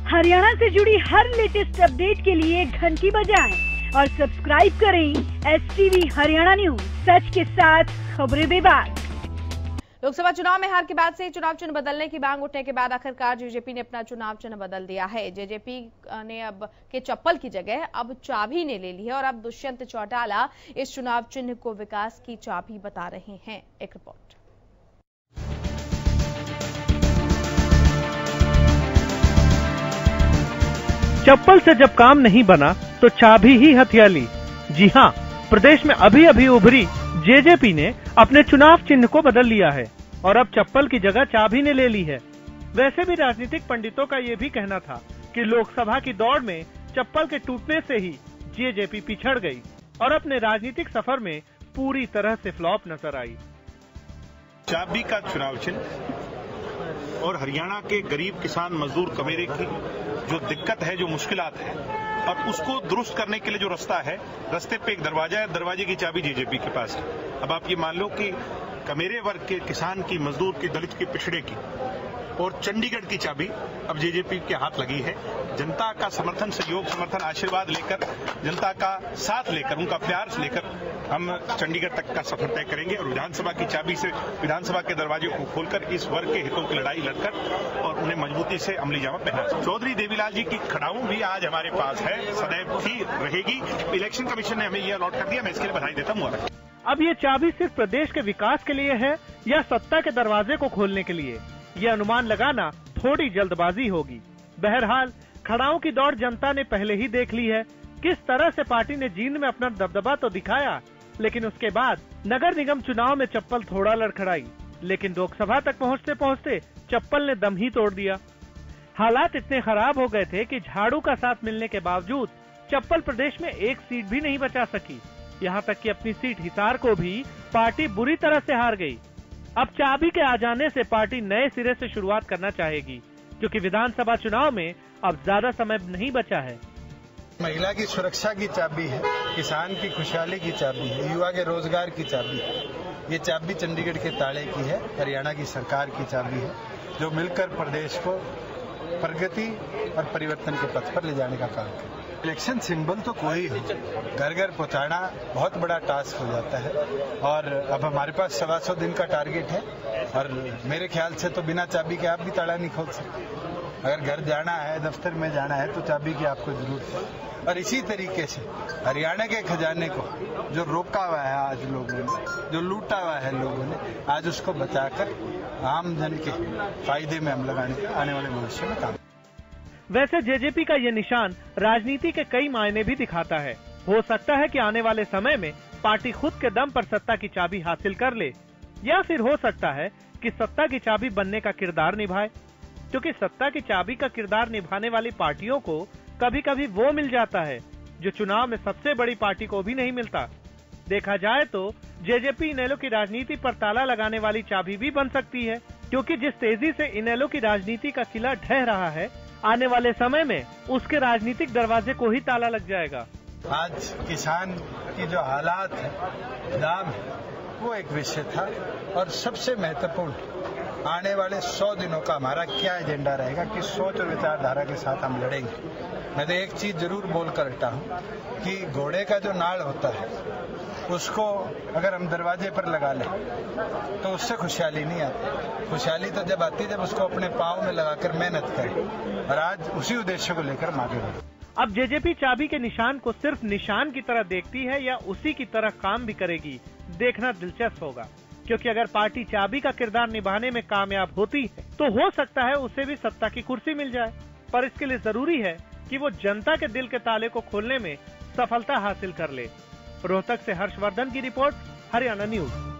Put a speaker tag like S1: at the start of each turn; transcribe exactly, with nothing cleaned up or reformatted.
S1: हरियाणा से जुड़ी हर latest update के लिए घंटी बजाएं और सब्सक्राइब करें S T V Haryana news, सच के साथ खबरें बेबाक।
S2: लोकसभा चुनाव में हार के बाद से चुनाव चिन्ह बदलने की मांग उठने के बाद आखिरकार जेजेपी ने अपना चुनाव चिन्ह बदल दिया है। जेजेपी ने अब के चप्पल की जगह अब चाबी ने ले ली है और अब दुष्यंत चौटाला इस चुनाव चिन्ह को विकास की चाबी बता रहे हैं। एक रिपोर्ट।
S3: चप्पल से जब काम नहीं बना तो चाबी ही हथिया ली। जी हां, प्रदेश में अभी अभी उभरी जेजेपी ने अपने चुनाव चिन्ह को बदल लिया है और अब चप्पल की जगह चाबी ने ले ली है। वैसे भी राजनीतिक पंडितों का ये भी कहना था कि लोकसभा की दौड़ में चप्पल के टूटने से ही जेजेपी पिछड़ गई और अपने राजनीतिक सफर में पूरी तरह से फ्लॉप नजर आई।
S4: चाबी का चुनाव चिन्ह और हरियाणा के गरीब किसान मजदूर कमेरे की जो दिक्कत है, जो मुश्किलात है, और उसको दुरुस्त करने के लिए जो रास्ता है, रास्ते पे एक दरवाजा है, दरवाजे की चाबी जेजेपी के पास है। अब आप ये मान लो कि कमेरे वर्ग के, किसान की, मजदूर की, दलित की, पिछड़े की और चंडीगढ़ की चाबी अब जेजेपी के हाथ लगी है। जनता का समर्थन, सहयोग, समर्थन, आशीर्वाद लेकर, जनता का साथ लेकर, उनका प्यार लेकर हम चंडीगढ़ तक का सफर तय करेंगे और विधानसभा की चाबी से विधानसभा के दरवाजे को खोलकर इस वर्ग के हितों की लड़ाई लड़कर और उन्हें मजबूती से अमली जामा पहना। चौधरी देवीलाल जी की खड़ाऊ भी आज हमारे पास है, सदैव थी, रहेगी। इलेक्शन कमीशन ने हमें ये अलॉट कर दिया, मैं इसके लिए बधाई देता हूँ।
S3: अब ये चाबी सिर्फ प्रदेश के विकास के लिए है या सत्ता के दरवाजे को खोलने के लिए, ये अनुमान लगाना थोड़ी जल्दबाजी होगी। बहरहाल खड़ाऊ की दौड़ जनता ने पहले ही देख ली है। किस तरह से पार्टी ने जींद में अपना दबदबा तो दिखाया, लेकिन उसके बाद नगर निगम चुनाव में चप्पल थोड़ा लड़खड़ाई, लेकिन लोकसभा तक पहुंचते पहुंचते चप्पल ने दम ही तोड़ दिया। हालात इतने खराब हो गए थे कि झाड़ू का साथ मिलने के बावजूद चप्पल प्रदेश में एक सीट भी नहीं बचा सकी। यहाँ तक कि अपनी सीट हिसार को भी पार्टी बुरी तरह से हार गई। अब चाबी के आ जाने से पार्टी नए सिरे से शुरुआत करना चाहेगी, क्योंकि विधानसभा चुनाव में अब ज्यादा समय नहीं बचा है।
S5: महिला की सुरक्षा की चाबी है, किसान की खुशहाली की चाबी है, युवा के रोजगार की चाबी है। ये चाबी चंडीगढ़ के ताले की है, हरियाणा की सरकार की चाबी है, जो मिलकर प्रदेश को प्रगति और परिवर्तन के पथ पर ले जाने का काम करे। इलेक्शन सिंबल तो कोई हो, घर घर पहुंचाना बहुत बड़ा टास्क हो जाता है और अब हमारे पास सवा सौ दिन का टारगेट है और मेरे ख्याल से तो बिना चाबी के आप भी ताला नहीं खोल सकते। अगर घर जाना है, दफ्तर में जाना है तो चाबी की आपको जरूरत है। और इसी तरीके से हरियाणा के खजाने को जो रोका हुआ है आज लोगों ने, जो लूटा हुआ है लोगों ने, आज उसको बचाकर आम जन के फायदे में हम लगाने के आने वाले भविष्य में काम।
S3: वैसे जेजेपी का ये निशान राजनीति के कई मायने भी दिखाता है। हो सकता है कि आने वाले समय में पार्टी खुद के दम पर सत्ता की चाबी हासिल कर ले, या फिर हो सकता है कि सत्ता की चाबी बनने का किरदार निभाए, क्योंकि सत्ता की चाबी का किरदार निभाने वाली पार्टियों को कभी कभी वो मिल जाता है जो चुनाव में सबसे बड़ी पार्टी को भी नहीं मिलता। देखा जाए तो जेजेपी इनेलो की राजनीति पर ताला लगाने वाली चाबी भी बन सकती है, क्योंकि जिस तेजी से इनेलो की राजनीति का किला ढह रहा है, आने वाले समय में उसके राजनीतिक दरवाजे को ही ताला लग जाएगा।
S5: आज किसान की जो हालात है, दाम है, वो एक विषय था और सबसे महत्वपूर्ण आने वाले सौ दिनों का हमारा क्या एजेंडा रहेगा, किस सोच और विचारधारा के साथ हम लड़ेंगे। मैं तो एक चीज जरूर बोलकर हटा हूं कि घोड़े का जो नाड़ होता है उसको अगर हम दरवाजे पर लगा लें तो उससे खुशहाली नहीं आती। खुशहाली तो जब आती जब उसको अपने पाँव में लगाकर मेहनत करें, और आज उसी उद्देश्य को लेकर हम आगे बढ़े।
S3: अब जेजेपी चाबी के निशान को सिर्फ निशान की तरह देखती है या उसी की तरह काम भी करेगी, देखना दिलचस्प होगा। क्योंकि अगर पार्टी चाबी का किरदार निभाने में कामयाब होती है तो हो सकता है उसे भी सत्ता की कुर्सी मिल जाए, पर इसके लिए जरूरी है कि वो जनता के दिल के ताले को खोलने में सफलता हासिल कर ले। रोहतक से हर्षवर्धन की रिपोर्ट, हरियाणा न्यूज।